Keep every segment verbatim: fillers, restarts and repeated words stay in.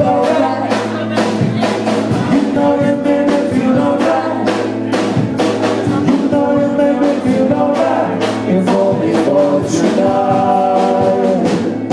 feel alright. You know you make me feel alright. You know you make me feel alright. If only for tonight.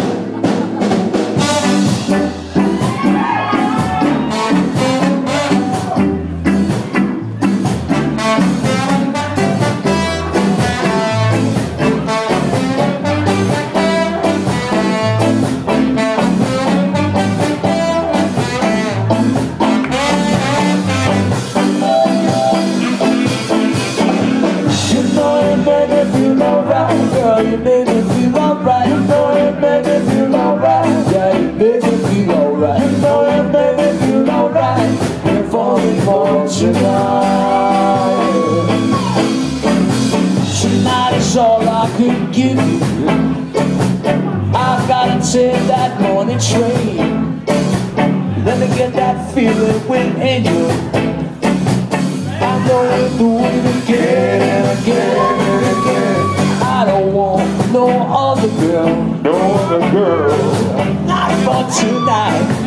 Girl, you make me feel alright. You know you make me feel alright. Yeah, you make me feel alright. You know you make me feel alright. If only for tonight. Tonight is all I could give you. I've gotta take that morning train. Let me get that feeling within you. I'm going through it again and again and again. I don't want no other girl, no other girl, not for tonight.